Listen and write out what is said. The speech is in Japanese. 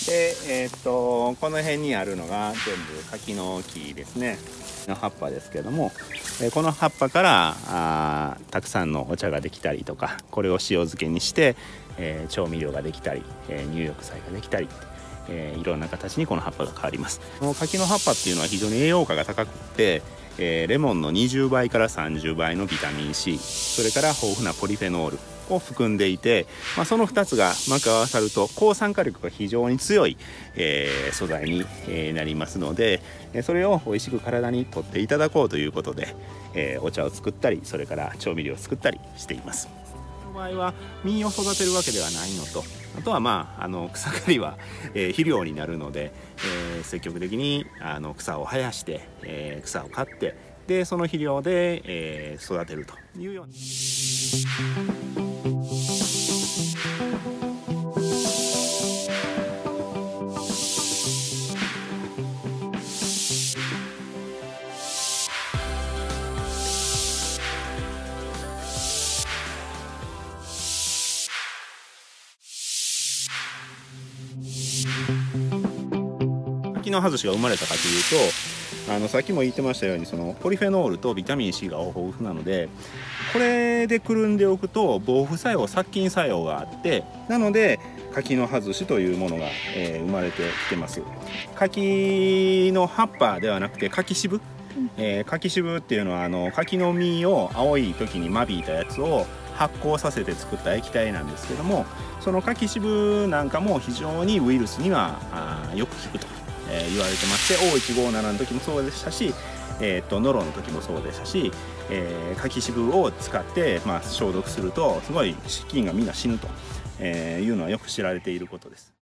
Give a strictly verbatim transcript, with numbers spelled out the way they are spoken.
で、えー、っとこの辺にあるのが全部柿の木ですねの葉っぱですけども、えー、この葉っぱからあたくさんのお茶ができたりとか、これを塩漬けにして、えー、調味料ができたり、えー、入浴剤ができたり、えー、いろんな形にこの葉っぱが変わります。この柿の葉っぱっていうのは非常に栄養価が高くて、えー、レモンのにじゅうばいからさんじゅうばいのビタミン C、 それから豊富なポリフェノールを含んでいて、まあ、そのふたつがまく合わさると抗酸化力が非常に強い、えー、素材に、えー、なりますので、それを美味しく体にとっていただこうということで、えー、お茶を作ったり、それから調味料を作ったりしています。この場合は実を育てるわけではないのと、あとはまああの草刈りは、えー、肥料になるので、えー、積極的にあの草を生やして、えー、草を刈って、でその肥料で、えー、育てるというように。柿の葉寿司が生まれたかというと、あのさっきも言ってましたように、そのポリフェノールとビタミン C が豊富なので、これでくるんでおくと防腐作用、殺菌作用があって、なので柿の葉寿司というものが、えー、生まれてきてます。柿の葉っぱではなくて柿渋、えー、柿渋っていうのはあの柿の実を青い時に間引いたやつを発酵させて作った液体なんですけども、その柿渋なんかも非常にウイルスにはあよく効くと、えー、言われてまして、 オーいちごーなな の時もそうでしたし、えー、とノロの時もそうでしたし、えー、柿渋を使って、まあ、消毒するとすごい菌がみんな死ぬというのはよく知られていることです。